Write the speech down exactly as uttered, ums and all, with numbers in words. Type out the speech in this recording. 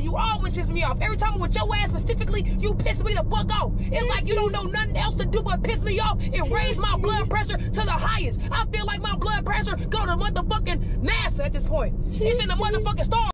lately. You always piss me off. Every time I'm with your ass specifically, you piss me the fuck off. It's like you don't know nothing else to do but piss me off and raise my blood pressure to the highest. I feel like my blood pressure go to motherfucking NASA at this point. It's in the motherfucking stars.